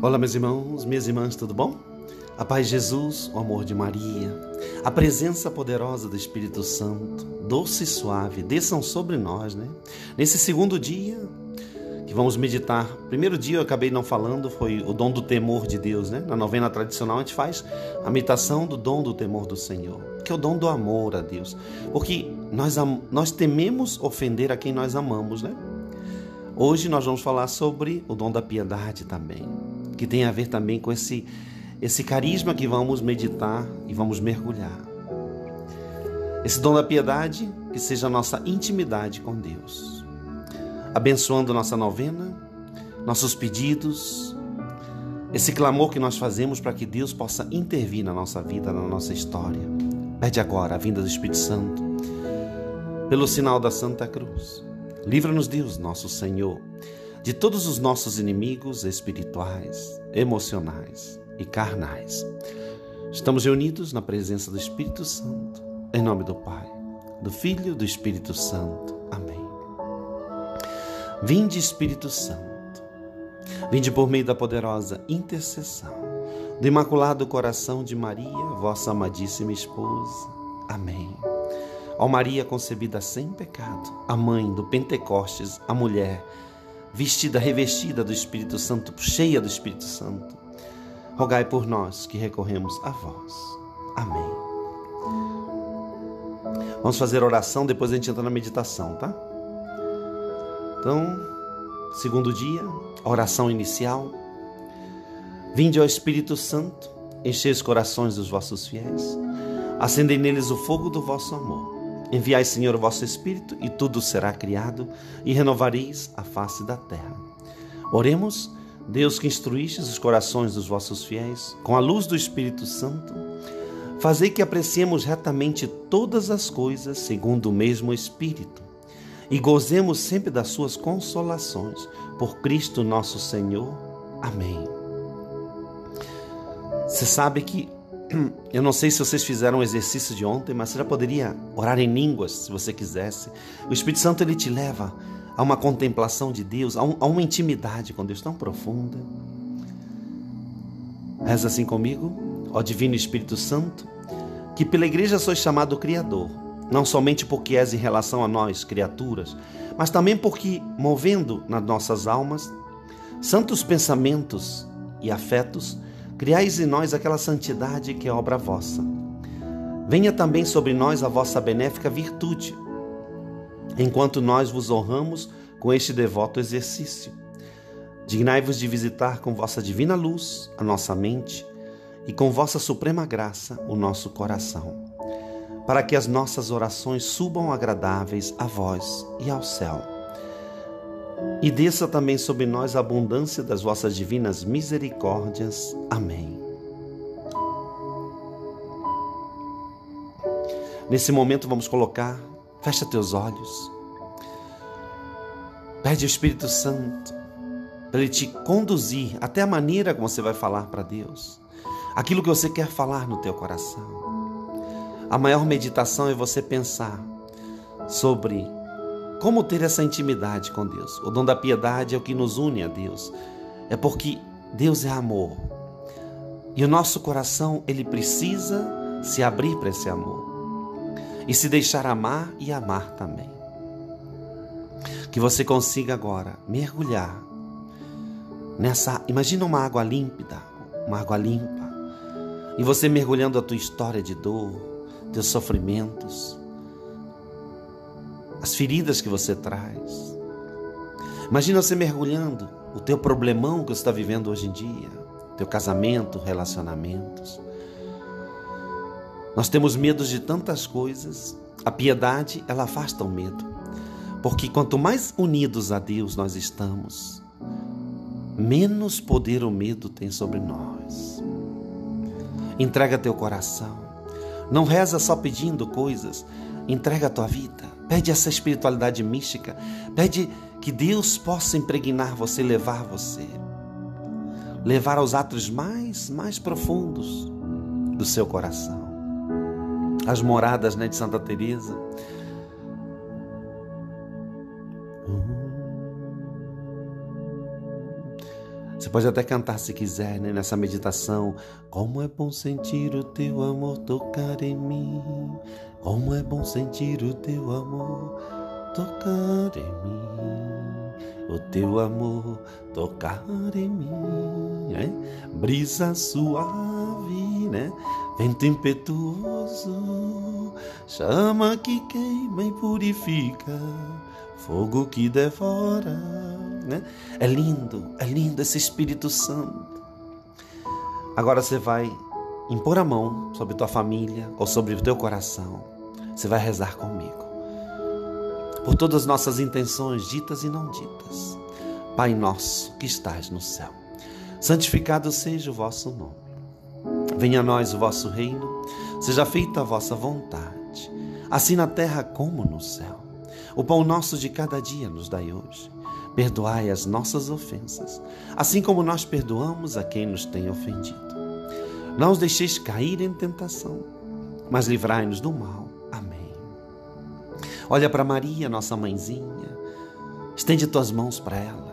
Olá, meus irmãos, minhas irmãs, tudo bom? A paz de Jesus, o amor de Maria, a presença poderosa do Espírito Santo, doce e suave, desçam sobre nós, né? Nesse segundo dia que vamos meditar, primeiro dia eu acabei não falando, foi o dom do temor de Deus, né? Na novena tradicional a gente faz a meditação do dom do temor do Senhor, que é o dom do amor a Deus, porque nós tememos ofender a quem nós amamos, né? Hoje nós vamos falar sobre o dom da piedade também, que tem a ver também com esse carisma que vamos meditar e vamos mergulhar. Esse dom da piedade, que seja a nossa intimidade com Deus, abençoando nossa novena, nossos pedidos, esse clamor que nós fazemos para que Deus possa intervir na nossa vida, na nossa história. Pede agora a vinda do Espírito Santo, pelo sinal da Santa Cruz. Livra-nos, Deus, nosso Senhor, de todos os nossos inimigos espirituais, emocionais e carnais. Estamos reunidos na presença do Espírito Santo, em nome do Pai, do Filho e do Espírito Santo. Amém. Vinde, Espírito Santo, vinde por meio da poderosa intercessão do Imaculado Coração de Maria, vossa amadíssima esposa. Amém. Ó Maria concebida sem pecado, a mãe do Pentecostes, a mulher vestida, revestida do Espírito Santo, cheia do Espírito Santo, rogai por nós que recorremos a vós. Amém. Vamos fazer oração, depois a gente entra na meditação, tá? Então, segundo dia, oração inicial. Vinde, ó Espírito Santo, enchei os corações dos vossos fiéis, acendei neles o fogo do vosso amor. Enviai, Senhor, o vosso Espírito, e tudo será criado, e renovareis a face da terra. Oremos. Deus, que instruístes os corações dos vossos fiéis, com a luz do Espírito Santo, fazei que apreciemos retamente todas as coisas segundo o mesmo Espírito, e gozemos sempre das suas consolações, por Cristo nosso Senhor. Amém. Você sabe que eu não sei se vocês fizeram o exercício de ontem, mas você já poderia orar em línguas, se você quisesse. O Espírito Santo, ele te leva a uma contemplação de Deus, a uma intimidade com Deus tão profunda. Reza assim comigo. Ó Divino Espírito Santo, que pela Igreja sois chamado Criador, não somente porque és em relação a nós, criaturas, mas também porque, movendo nas nossas almas santos pensamentos e afetos, criais em nós aquela santidade que é obra vossa. Venha também sobre nós a vossa benéfica virtude, enquanto nós vos honramos com este devoto exercício. Dignai-vos de visitar com vossa divina luz a nossa mente e com vossa suprema graça o nosso coração, para que as nossas orações subam agradáveis a vós e ao céu. E desça também sobre nós a abundância das vossas divinas misericórdias. Amém. Nesse momento vamos colocar, fecha teus olhos, pede ao Espírito Santo para ele te conduzir até a maneira como você vai falar para Deus, aquilo que você quer falar no teu coração. A maior meditação é você pensar sobre como ter essa intimidade com Deus. O dom da piedade é o que nos une a Deus. É porque Deus é amor. E o nosso coração, ele precisa se abrir para esse amor. E se deixar amar e amar também. Que você consiga agora mergulhar nessa... Imagina uma água límpida, uma água limpa. E você mergulhando a tua história de dor, teus sofrimentos, as feridas que você traz. Imagina você mergulhando o teu problemão que você está vivendo hoje em dia, teu casamento, relacionamentos. Nós temos medo de tantas coisas. A piedade, ela afasta o medo, porque quanto mais unidos a Deus nós estamos, menos poder o medo tem sobre nós. Entrega teu coração. Não reza só pedindo coisas. Entrega a tua vida. Pede essa espiritualidade mística. Pede que Deus possa impregnar você, levar aos atos mais profundos do seu coração. As moradas, né, de Santa Teresa. Você pode até cantar se quiser, né? Nessa meditação. Como é bom sentir o teu amor tocar em mim. Como é bom sentir o teu amor tocar em mim. O teu amor tocar em mim, né? Brisa suave, né? Vento impetuoso, chama que queima e purifica, fogo que devora, né? É lindo esse Espírito Santo. Agora você vai impor a mão sobre tua família ou sobre o teu coração. Você vai rezar comigo por todas as nossas intenções ditas e não ditas. Pai nosso que estás no céu, santificado seja o vosso nome. Venha a nós o vosso reino, seja feita a vossa vontade, assim na terra como no céu. O pão nosso de cada dia nos dai hoje. Perdoai as nossas ofensas, assim como nós perdoamos a quem nos tem ofendido. Não os deixeis cair em tentação, mas livrai-nos do mal. Amém. Olha para Maria, nossa mãezinha, estende tuas mãos para ela.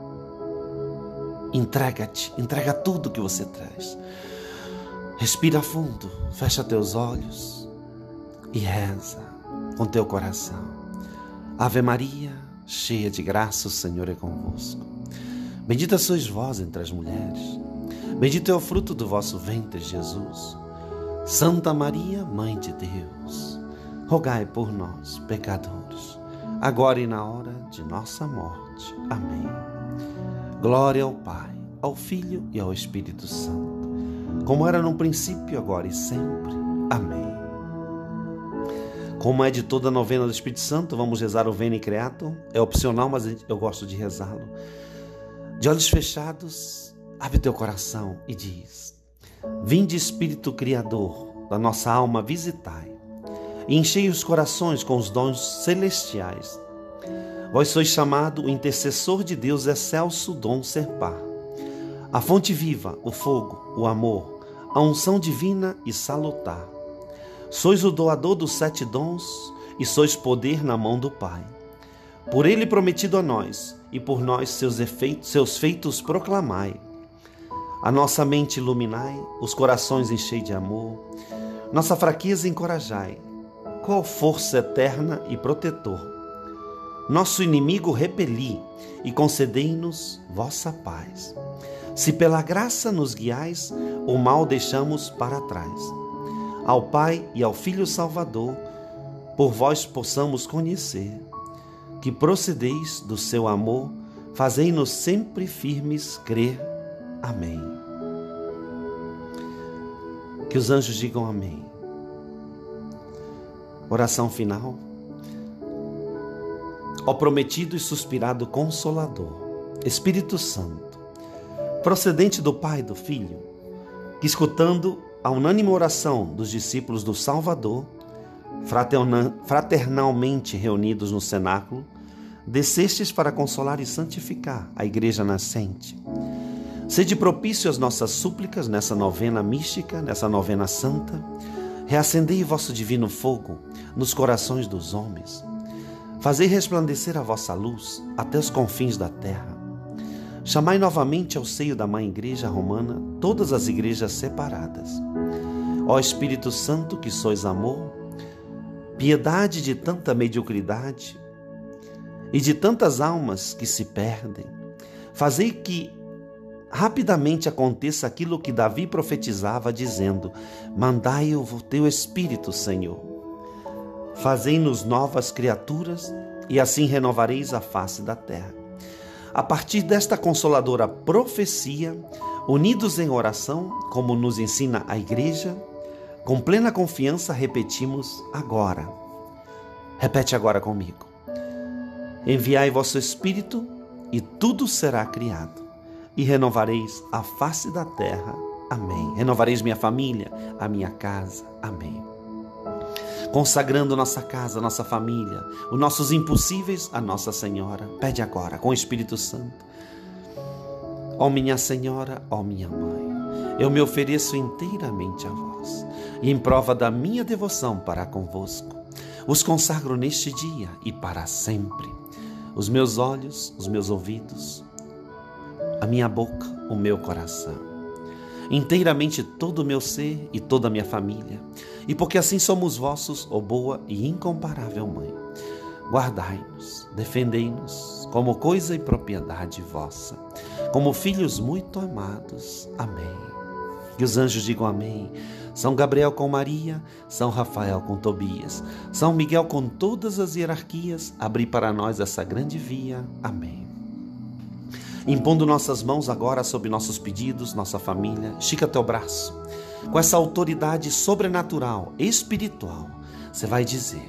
Entrega tudo que você traz. Respira fundo, fecha teus olhos e reza com teu coração. Ave Maria, cheia de graça, o Senhor é convosco. Bendita sois vós entre as mulheres. Bendito é o fruto do vosso ventre, Jesus. Santa Maria, Mãe de Deus, rogai por nós, pecadores, agora e na hora de nossa morte. Amém. Glória ao Pai, ao Filho e ao Espírito Santo, como era no princípio, agora e sempre. Amém. Como é de toda a novena do Espírito Santo, vamos rezar o Veni Creator. É opcional, mas eu gosto de rezá-lo. De olhos fechados, abre teu coração e diz: Vinde, Espírito Criador da nossa alma, visitai, e enchei os corações com os dons celestiais. Vós sois chamado o intercessor de Deus, excelso dom Serpar, a fonte viva, o fogo, o amor, a unção divina e salutar. Sois o doador dos 7 dons e sois poder na mão do Pai. Por ele prometido a nós e por nós seus feitos proclamai. A nossa mente iluminai, os corações enchei de amor, nossa fraqueza encorajai, qual força eterna e protetor. Nosso inimigo repeli e concedei-nos vossa paz. Se pela graça nos guiais, o mal deixamos para trás. Ao Pai e ao Filho Salvador, por vós possamos conhecer, que procedeis do seu amor, fazei-nos sempre firmes crer. Amém. Que os anjos digam amém. Oração final. Ó prometido e suspirado Consolador, Espírito Santo, procedente do Pai e do Filho, que escutando a unânime oração dos discípulos do Salvador, fraternalmente reunidos no cenáculo, descestes para consolar e santificar a Igreja nascente. Sede propício às nossas súplicas nessa novena mística, nessa novena santa. Reacendei vosso divino fogo nos corações dos homens. Fazei resplandecer a vossa luz até os confins da terra. Chamai novamente ao seio da Mãe Igreja Romana todas as igrejas separadas. Ó Espírito Santo, que sois amor, piedade de tanta mediocridade e de tantas almas que se perdem, fazei que rapidamente aconteça aquilo que Davi profetizava, dizendo: Mandai o teu Espírito, Senhor. Fazei-nos novas criaturas e assim renovareis a face da terra. A partir desta consoladora profecia, unidos em oração, como nos ensina a Igreja, com plena confiança repetimos agora. Repete agora comigo. Enviai vosso Espírito e tudo será criado, e renovareis a face da terra. Amém. Renovareis minha família, a minha casa. Amém. Consagrando nossa casa, nossa família, os nossos impossíveis a Nossa Senhora. Pede agora com o Espírito Santo. Ó minha Senhora, ó minha Mãe, eu me ofereço inteiramente a vós, e em prova da minha devoção para convosco, os consagro neste dia e para sempre. Os meus olhos, os meus ouvidos, a minha boca, o meu coração, inteiramente todo o meu ser e toda a minha família, e porque assim somos vossos, ó boa e incomparável Mãe. Guardai-nos, defendei-nos como coisa e propriedade vossa, como filhos muito amados. Amém. Que os anjos digam amém. São Gabriel com Maria, São Rafael com Tobias, São Miguel com todas as hierarquias, abri para nós essa grande via. Amém. Impondo nossas mãos agora sobre nossos pedidos, nossa família, estica teu braço. Com essa autoridade sobrenatural, espiritual, você vai dizer: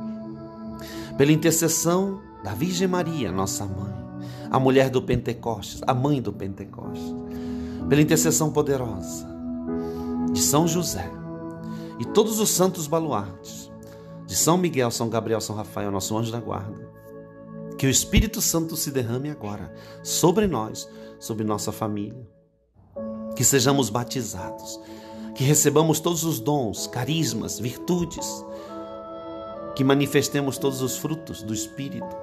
pela intercessão da Virgem Maria, nossa mãe, a mulher do Pentecostes, a mãe do Pentecostes, pela intercessão poderosa de São José e todos os santos baluartes, de São Miguel, São Gabriel, São Rafael, nosso anjo da guarda, que o Espírito Santo se derrame agora sobre nós, sobre nossa família, que sejamos batizados, que recebamos todos os dons, carismas, virtudes, que manifestemos todos os frutos do Espírito,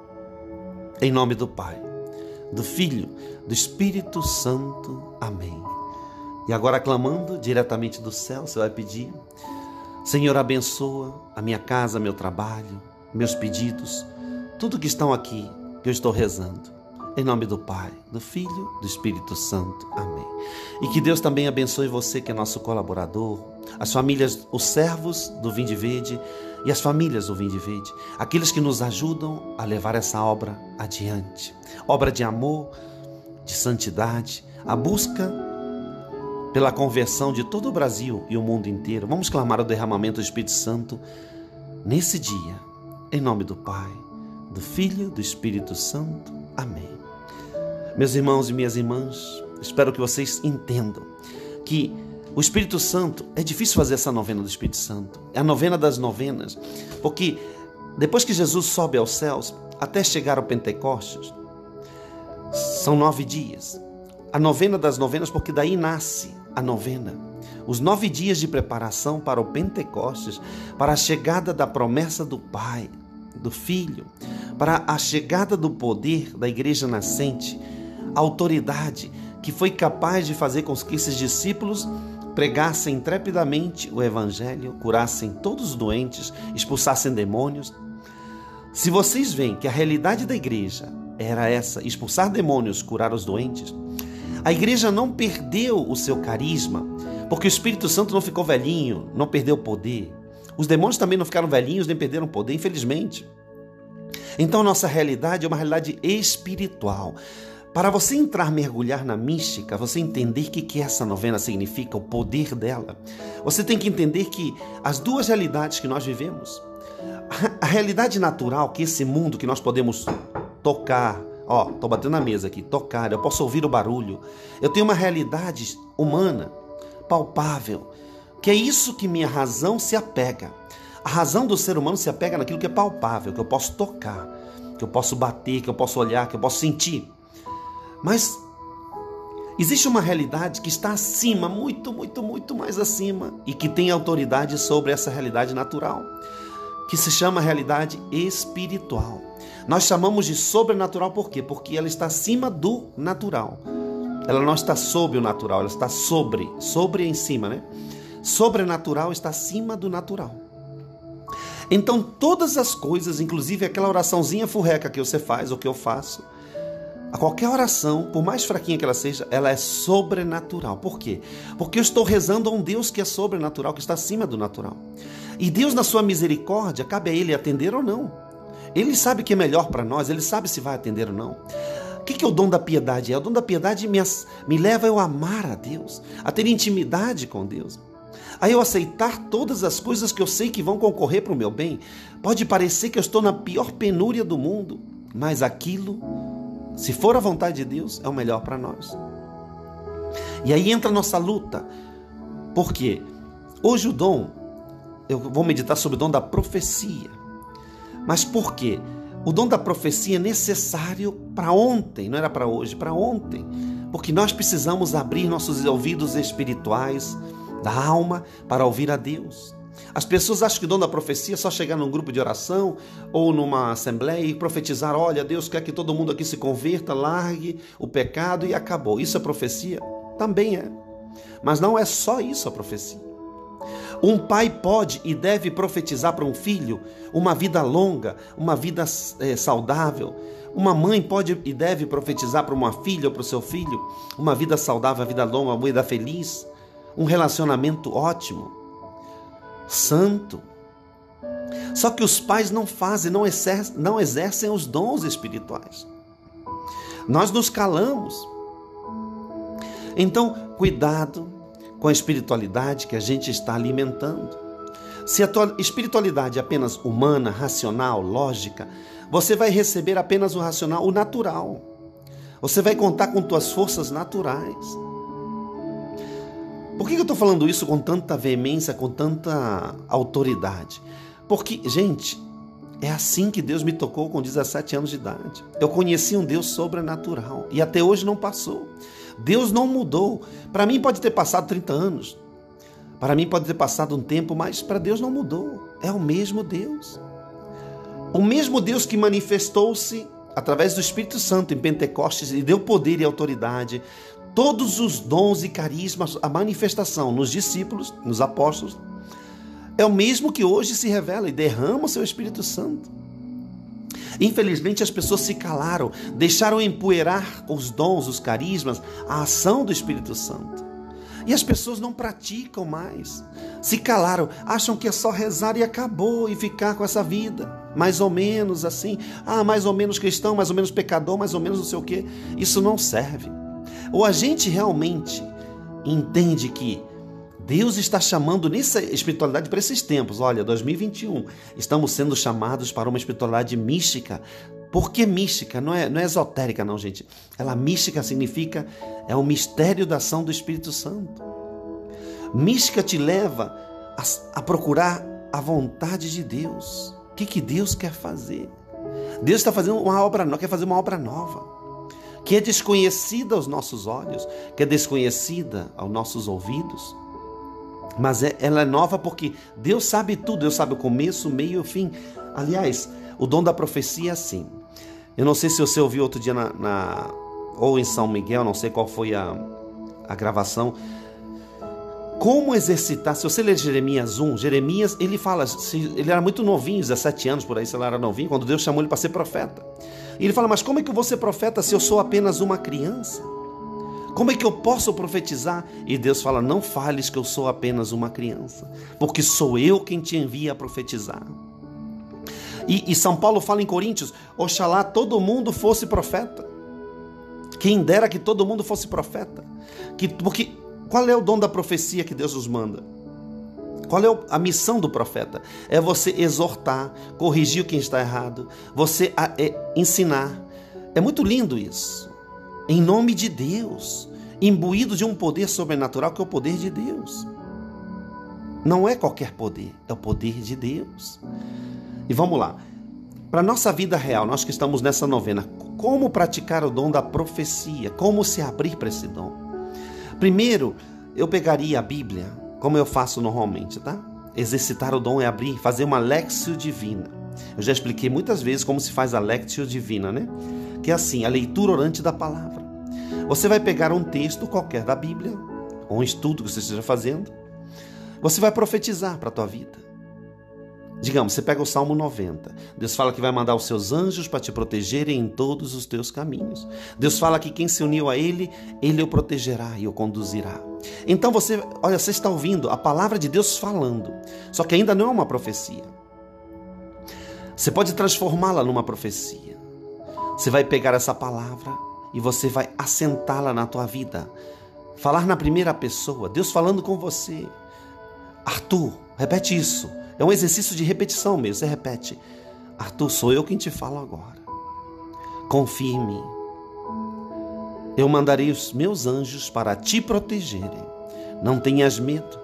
em nome do Pai, do Filho, do Espírito Santo. Amém. E agora, clamando diretamente do céu, você vai pedir: Senhor, abençoa a minha casa, meu trabalho, meus pedidos, tudo que estão aqui, que eu estou rezando. Em nome do Pai, do Filho, do Espírito Santo. Amém. E que Deus também abençoe você, que é nosso colaborador, as famílias, os servos do Vinde Verde e as famílias do Vinde Verde, aqueles que nos ajudam a levar essa obra adiante. Obra de amor, de santidade, a busca pela conversão de todo o Brasil e o mundo inteiro. Vamos clamar o derramamento do Espírito Santo nesse dia, em nome do Pai, do Filho, do Espírito Santo. Amém. Meus irmãos e minhas irmãs, espero que vocês entendam que o Espírito Santo, é difícil fazer essa novena do Espírito Santo. É a novena das novenas, porque depois que Jesus sobe aos céus, até chegar ao Pentecostes, são 9 dias. A novena das novenas, porque daí nasce a novena. Os 9 dias de preparação para o Pentecostes, para a chegada da promessa do Pai, do Filho, para a chegada do poder da igreja nascente, a autoridade que foi capaz de fazer com que esses discípulos pregassem intrepidamente o Evangelho, curassem todos os doentes, expulsassem demônios. Se vocês veem que a realidade da igreja era essa, expulsar demônios, curar os doentes, a igreja não perdeu o seu carisma, porque o Espírito Santo não ficou velhinho, não perdeu o poder. Os demônios também não ficaram velhinhos, nem perderam o poder, infelizmente. Então, nossa realidade é uma realidade espiritual. Para você entrar, mergulhar na mística, você entender o que essa novena significa, o poder dela, você tem que entender que as duas realidades que nós vivemos, a realidade natural, que esse mundo que nós podemos tocar, estou batendo na mesa aqui, tocar, eu posso ouvir o barulho, eu tenho uma realidade humana, palpável, que é isso que minha razão se apega. A razão do ser humano se apega naquilo que é palpável, que eu posso tocar, que eu posso bater, que eu posso olhar, que eu posso sentir. Mas existe uma realidade que está acima, muito, muito, muito mais acima, e que tem autoridade sobre essa realidade natural, que se chama realidade espiritual. Nós chamamos de sobrenatural por quê? Porque ela está acima do natural. Ela não está sobre o natural, ela está sobre em cima, né? Sobrenatural está acima do natural. Então todas as coisas, inclusive aquela oraçãozinha furreca que você faz ou que eu faço, a qualquer oração, por mais fraquinha que ela seja, ela é sobrenatural. Por quê? Porque eu estou rezando a um Deus que é sobrenatural, que está acima do natural. E Deus, na sua misericórdia, cabe a Ele atender ou não. Ele sabe o que é melhor para nós, Ele sabe se vai atender ou não. O que é o dom da piedade? O dom da piedade me leva a eu amar a Deus, a ter intimidade com Deus, a eu aceitar todas as coisas que eu sei que vão concorrer para o meu bem. Pode parecer que eu estou na pior penúria do mundo, mas aquilo, se for a vontade de Deus, é o melhor para nós. E aí entra a nossa luta. Por quê? Hoje eu vou meditar sobre o dom da profecia. Mas por quê? O dom da profecia é necessário para ontem, não era para hoje, para ontem. Porque nós precisamos abrir nossos ouvidos espirituais da alma para ouvir a Deus. As pessoas acham que o dom da profecia é só chegar num grupo de oração ou numa assembleia e profetizar: olha, Deus quer que todo mundo aqui se converta, largue o pecado e acabou. Isso é profecia? Também é. Mas não é só isso a profecia. Um pai pode e deve profetizar para um filho uma vida longa, uma vida saudável. Uma mãe pode e deve profetizar para uma filha ou para o seu filho uma vida saudável, uma vida longa, uma vida feliz, um relacionamento ótimo, santo. Só que os pais não fazem, não exercem os dons espirituais. Nós nos calamos. Então, cuidado com a espiritualidade que a gente está alimentando. Se a tua espiritualidade é apenas humana, racional, lógica, você vai receber apenas o racional, o natural. Você vai contar com tuas forças naturais. Por que eu estou falando isso com tanta veemência, com tanta autoridade? Porque, gente, é assim que Deus me tocou com 17 anos de idade. Eu conheci um Deus sobrenatural e até hoje não passou. Deus não mudou. Para mim pode ter passado 30 anos. Para mim pode ter passado um tempo, mas para Deus não mudou. É o mesmo Deus. O mesmo Deus que manifestou-se através do Espírito Santo em Pentecostes e deu poder e autoridade, todos os dons e carismas, a manifestação nos discípulos, nos apóstolos, é o mesmo que hoje se revela e derrama o seu Espírito Santo. Infelizmente as pessoas se calaram, deixaram empoeirar os dons, os carismas, a ação do Espírito Santo. E as pessoas não praticam mais. Se calaram, acham que é só rezar e acabou e ficar com essa vida. Mais ou menos assim, mais ou menos cristão, mais ou menos pecador, mais ou menos não sei o quê. Isso não serve. Ou a gente realmente entende que Deus está chamando nessa espiritualidade para esses tempos. Olha, 2021, estamos sendo chamados para uma espiritualidade mística. Por que mística? Não é esotérica não, gente. Ela mística significa, é um mistério da ação do Espírito Santo. Mística te leva a procurar a vontade de Deus. O que Deus quer fazer? Deus está fazendo uma obra nova, quer fazer uma obra nova, que é desconhecida aos nossos olhos, que é desconhecida aos nossos ouvidos. Mas ela é nova porque Deus sabe tudo, Deus sabe o começo, o meio e o fim. Aliás, o dom da profecia é assim. Eu não sei se você ouviu outro dia ou em São Miguel, não sei qual foi a gravação. Como exercitar, se você ler Jeremias 1, Jeremias, ele fala, ele era muito novinho, 17 anos por aí, se ele era novinho, quando Deus chamou ele para ser profeta. E ele fala, mas como é que eu vou ser profeta se eu sou apenas uma criança? Como é que eu posso profetizar? E Deus fala, não fales que eu sou apenas uma criança, porque sou eu quem te envia a profetizar. E São Paulo fala em Coríntios, oxalá todo mundo fosse profeta. Quem dera que todo mundo fosse profeta. Porque qual é o dom da profecia que Deus nos manda? Qual é a missão do profeta? É você exortar, corrigir quem está errado, você ensinar. É muito lindo isso. Em nome de Deus, imbuído de um poder sobrenatural que é o poder de Deus. Não é qualquer poder, é o poder de Deus. E vamos lá, para a nossa vida real, nós que estamos nessa novena, como praticar o dom da profecia? Como se abrir para esse dom? Primeiro, eu pegaria a Bíblia, como eu faço normalmente, tá? Exercitar o dom é abrir, fazer uma Lectio Divina. Eu já expliquei muitas vezes como se faz a Lectio Divina, né? Que é assim, a leitura orante da palavra. Você vai pegar um texto qualquer da Bíblia, ou um estudo que você esteja fazendo, você vai profetizar para a tua vida. Digamos, você pega o Salmo 90. Deus fala que vai mandar os seus anjos para te protegerem em todos os teus caminhos. Deus fala que quem se uniu a Ele, Ele o protegerá e o conduzirá. Então você está ouvindo a palavra de Deus falando, só que ainda não é uma profecia. Você pode transformá-la numa profecia. Você vai pegar essa palavra e você vai assentá-la na tua vida. Falar na primeira pessoa, Deus falando com você. Arthur, repete isso. É um exercício de repetição mesmo, você repete. Arthur, sou eu quem te falo agora. Confie em mim. Eu mandarei os meus anjos para te protegerem. Não tenhas medo.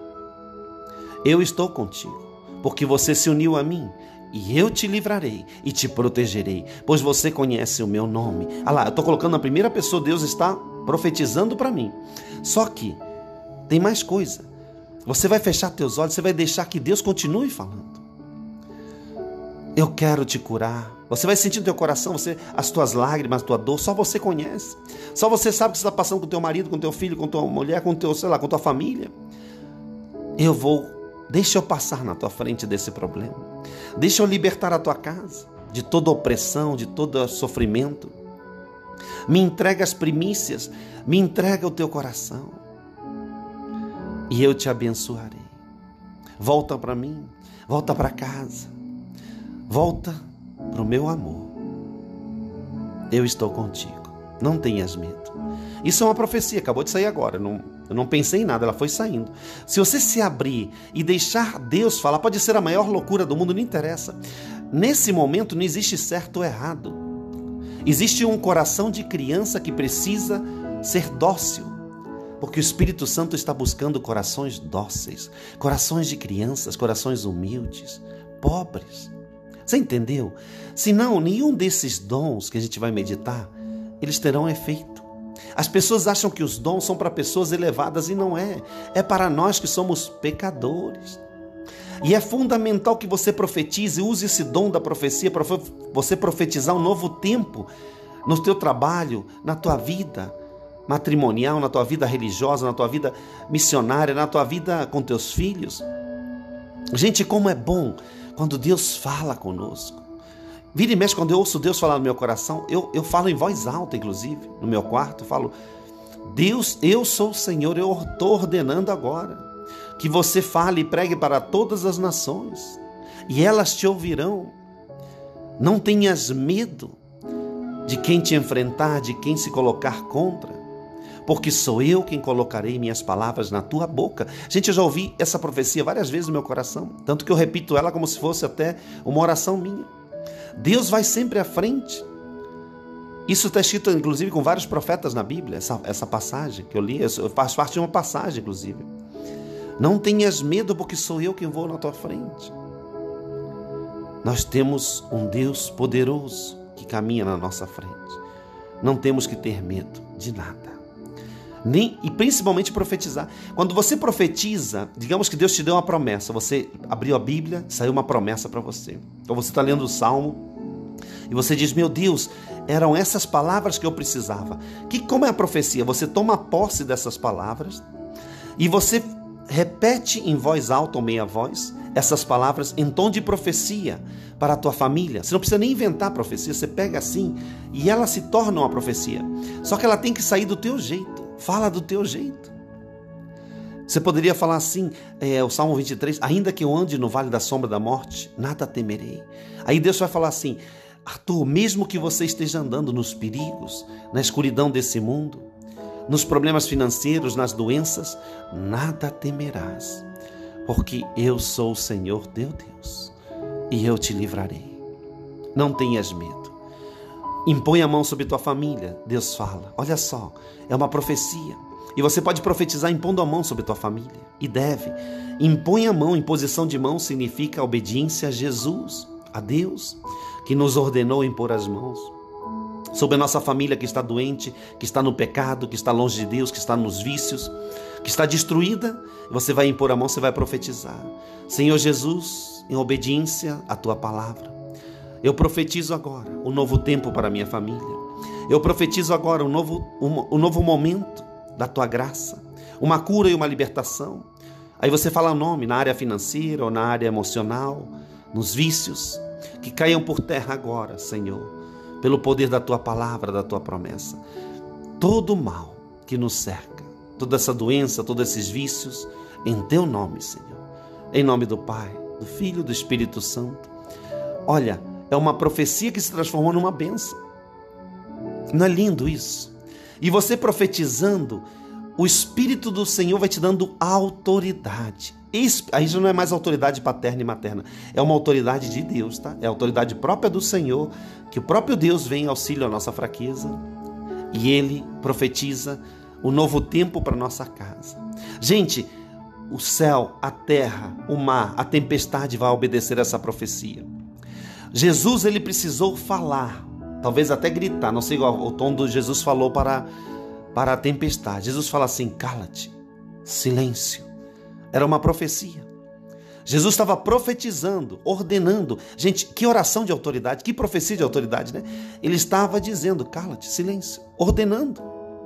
Eu estou contigo, porque você se uniu a mim. E eu te livrarei e te protegerei, pois você conhece o meu nome. Ah lá, eu estou colocando na primeira pessoa, Deus está profetizando para mim. Só que tem mais coisa. Você vai fechar teus olhos, você vai deixar que Deus continue falando. Eu quero te curar. Você vai sentir no teu coração, as tuas lágrimas, a tua dor, só você conhece. Só você sabe o que você está passando com teu marido, com teu filho, com tua mulher, com tua família. Deixa eu passar na tua frente desse problema. Deixa eu libertar a tua casa de toda opressão, de todo sofrimento. Me entrega as primícias, me entrega o teu coração. E eu te abençoarei. Volta para mim, volta para casa. Volta para o meu amor. Eu estou contigo. Não tenhas medo. Isso é uma profecia, acabou de sair agora. Eu não pensei em nada, ela foi saindo. Se você se abrir e deixar Deus falar, pode ser a maior loucura do mundo, não interessa. Nesse momento não existe certo ou errado. Existe um coração de criança que precisa ser dócil. Porque o Espírito Santo está buscando corações dóceis, corações de crianças, corações humildes, pobres. Você entendeu? Senão, nenhum desses dons que a gente vai meditar, eles terão efeito. As pessoas acham que os dons são para pessoas elevadas e não é. É para nós que somos pecadores. E é fundamental que você profetize, use esse dom da profecia para você profetizar um novo tempo no teu trabalho, na tua vida matrimonial, na tua vida religiosa, na tua vida missionária, na tua vida com teus filhos. Gente, como é bom quando Deus fala conosco. Vira e mexe, quando eu ouço Deus falar no meu coração, eu falo em voz alta, inclusive, no meu quarto, eu falo: Deus, eu sou o Senhor, eu estou ordenando agora que você fale e pregue para todas as nações, e elas te ouvirão. Não tenhas medo de quem te enfrentar, de quem se colocar contra, porque sou eu quem colocarei minhas palavras na tua boca. Gente, eu já ouvi essa profecia várias vezes no meu coração, tanto que eu repito ela como se fosse até uma oração minha. Deus vai sempre à frente. Isso está escrito, inclusive, com vários profetas na Bíblia, essa passagem que eu li, faz parte de uma passagem, inclusive. Não tenhas medo, porque sou eu quem vou na tua frente. Nós temos um Deus poderoso que caminha na nossa frente. Não temos que ter medo de nada. E principalmente profetizar. Quando você profetiza, digamos que Deus te deu uma promessa, você abriu a Bíblia, saiu uma promessa para você. Ou você está lendo o Salmo e você diz: meu Deus, eram essas palavras que eu precisava. Como é a profecia? Você toma posse dessas palavras e você repete em voz alta ou meia voz essas palavras em tom de profecia para a tua família. Você não precisa nem inventar a profecia, você pega assim e ela se torna uma profecia. Só que ela tem que sair do teu jeito. Fala do teu jeito. Você poderia falar assim, o Salmo 23, ainda que eu ande no vale da sombra da morte, nada temerei. Aí Deus vai falar assim: Arthur, mesmo que você esteja andando nos perigos, na escuridão desse mundo, nos problemas financeiros, nas doenças, nada temerás, porque eu sou o Senhor teu Deus e eu te livrarei. Não tenhas medo. Impõe a mão sobre tua família. Deus fala. Olha só, é uma profecia. E você pode profetizar impondo a mão sobre tua família. E deve. Impõe a mão. Imposição de mão significa obediência a Jesus, a Deus, que nos ordenou impor as mãos sobre a nossa família que está doente, que está no pecado, que está longe de Deus, que está nos vícios, que está destruída. Você vai impor a mão, você vai profetizar: Senhor Jesus, em obediência à tua palavra, eu profetizo agora um novo tempo para a minha família. Eu profetizo agora um novo momento da tua graça, uma cura e uma libertação. Aí você fala o nome na área financeira ou na área emocional, nos vícios, que caiam por terra agora, Senhor, pelo poder da tua palavra, da tua promessa. Todo mal que nos cerca, toda essa doença, todos esses vícios, em teu nome, Senhor. Em nome do Pai, do Filho e do Espírito Santo. Olha, é uma profecia que se transformou numa bênção. Não é lindo isso? E você profetizando, o Espírito do Senhor vai te dando autoridade. Aí já não é mais autoridade paterna e materna. É uma autoridade de Deus, tá? É a autoridade própria do Senhor, que o próprio Deus vem em auxílio à nossa fraqueza e Ele profetiza o novo tempo para nossa casa. Gente, o céu, a terra, o mar, a tempestade vai obedecer a essa profecia. Jesus, ele precisou falar, talvez até gritar, não sei o tom do Jesus falou para a tempestade. Jesus fala assim: cala-te, silêncio, Era uma profecia. Jesus estava profetizando, ordenando. Gente, que oração de autoridade, que profecia de autoridade, né? Ele estava dizendo, cala-te, silêncio, ordenando.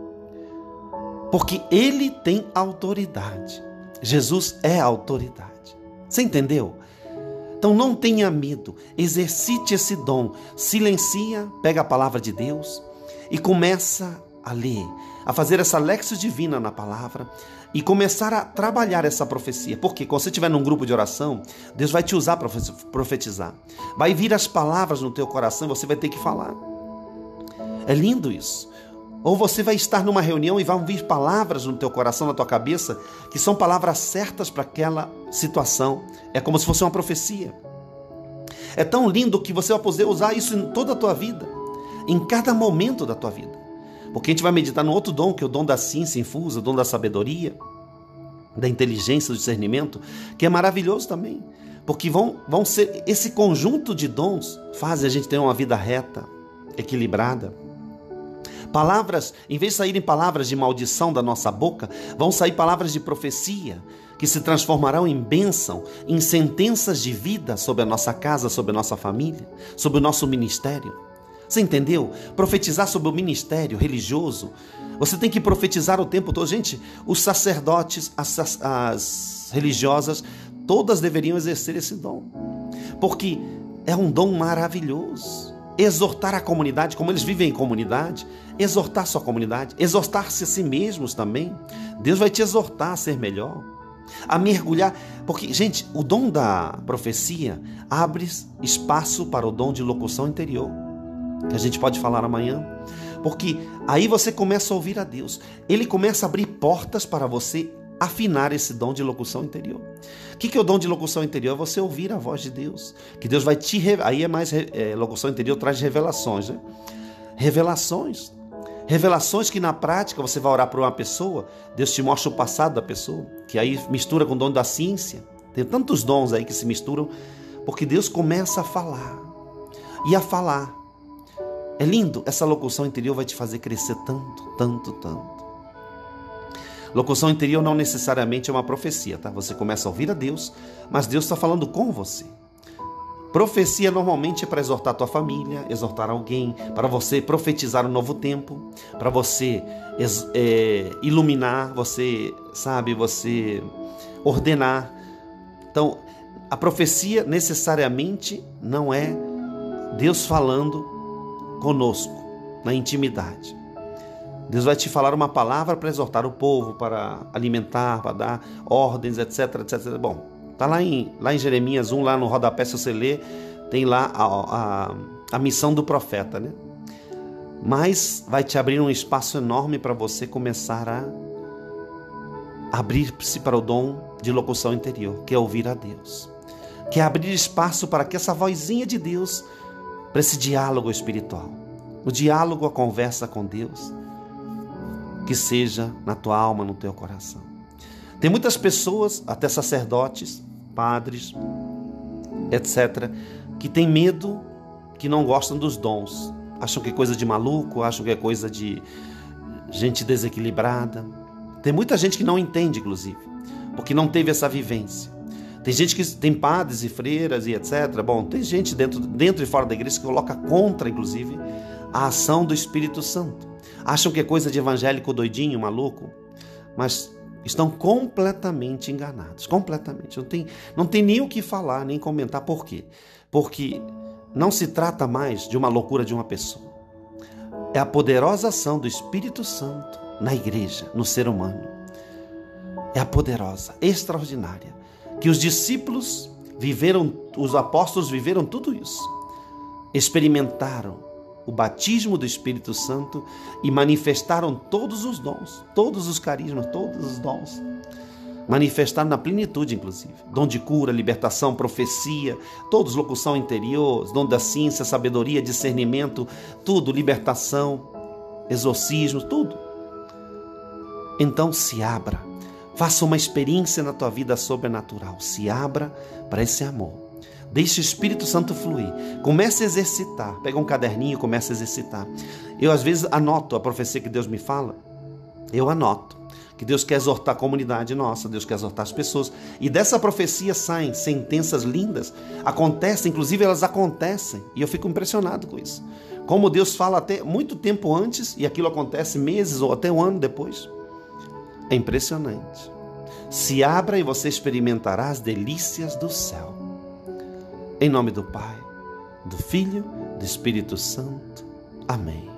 Porque ele tem autoridade. Jesus é a autoridade. Você entendeu? Então não tenha medo, exercite esse dom, silencia, pega a palavra de Deus e começa a ler, a fazer essa lexio divina na palavra e começar a trabalhar essa profecia. Porque quando você estiver num grupo de oração, Deus vai te usar para profetizar. Vai vir as palavras no teu coração e você vai ter que falar. É lindo isso. Ou você vai estar numa reunião e vão vir palavras no teu coração, na tua cabeça, que são palavras certas para aquela situação. É como se fosse uma profecia. É tão lindo que você vai poder usar isso em toda a tua vida, em cada momento da tua vida. Porque a gente vai meditar no outro dom, que é o dom da ciência infusa, o dom da sabedoria, da inteligência, do discernimento, que é maravilhoso também. Porque vão ser, esse conjunto de dons fazem a gente ter uma vida reta, equilibrada. Palavras, em vez de saírem palavras de maldição da nossa boca, vão sair palavras de profecia, que se transformarão em bênção, em sentenças de vida sobre a nossa casa, sobre a nossa família, sobre o nosso ministério. Você entendeu? Profetizar sobre o ministério religioso. Você tem que profetizar o tempo todo. Gente, os sacerdotes, as religiosas, todas deveriam exercer esse dom. Porque é um dom maravilhoso. Exortar a comunidade, como eles vivem em comunidade, exortar sua comunidade, exortar-se a si mesmos também. Deus vai te exortar a ser melhor, a mergulhar, porque, gente, o dom da profecia abre espaço para o dom de locução interior, que a gente pode falar amanhã, porque aí você começa a ouvir a Deus, ele começa a abrir portas para você afinar esse dom de locução interior. O que é o dom de locução interior? É você ouvir a voz de Deus, que Deus vai te... Aí é mais... locução interior traz revelações, né? Revelações que na prática você vai orar para uma pessoa, Deus te mostra o passado da pessoa, que aí mistura com o dom da ciência. Tem tantos dons aí que se misturam, porque Deus começa a falar. E a falar. É lindo, essa locução interior vai te fazer crescer tanto, tanto, tanto. Locução interior não necessariamente é uma profecia, tá? Você começa a ouvir a Deus, mas Deus está falando com você. Profecia normalmente é para exortar a tua família, exortar alguém, para você profetizar um novo tempo, para você iluminar, você ordenar. Então, a profecia necessariamente não é Deus falando conosco na intimidade. Deus vai te falar uma palavra para exortar o povo, para alimentar, para dar ordens, etc, etc. Bom, está lá em Jeremias 1, lá no rodapé, se você ler, tem lá a missão do profeta, né? Mas vai te abrir um espaço enorme para você começar a abrir-se para o dom de locução interior, que é ouvir a Deus. Que é abrir espaço para que essa vozinha de Deus, para esse diálogo espiritual, o diálogo, a conversa com Deus, que seja na tua alma, no teu coração. Tem muitas pessoas, até sacerdotes, padres, etc., que têm medo, que não gostam dos dons. Acham que é coisa de maluco, acham que é coisa de gente desequilibrada. Tem muita gente que não entende, inclusive, porque não teve essa vivência. Tem gente que tem padres e freiras e etc. Bom, tem gente dentro e fora da igreja que coloca contra, inclusive, a ação do Espírito Santo. Acham que é coisa de evangélico doidinho, maluco, mas estão completamente enganados, completamente. Não tem nem o que falar, nem comentar. Por quê? Porque não se trata mais de uma loucura de uma pessoa. É a poderosa ação do Espírito Santo na igreja, no ser humano. É a poderosa, extraordinária, que os discípulos viveram, os apóstolos viveram tudo isso. Experimentaram o batismo do Espírito Santo e manifestaram todos os dons, todos os carismas, todos os dons. Manifestaram na plenitude, inclusive. Dom de cura, libertação, profecia, todos, locução interior, dom da ciência, sabedoria, discernimento, tudo, libertação, exorcismo, tudo. Então se abra, faça uma experiência na tua vida sobrenatural, se abra para esse amor. Deixe o Espírito Santo fluir. Comece a exercitar. Pega um caderninho e comece a exercitar. Eu, às vezes, anoto a profecia que Deus me fala. Eu anoto. que Deus quer exortar a comunidade nossa, Deus quer exortar as pessoas. E dessa profecia saem sentenças lindas, acontecem, inclusive elas acontecem, e eu fico impressionado com isso. Como Deus fala até muito tempo antes, e aquilo acontece meses ou até um ano depois. É impressionante. Se abra e você experimentará as delícias do céu. Em nome do Pai, do Filho, do Espírito Santo. Amém.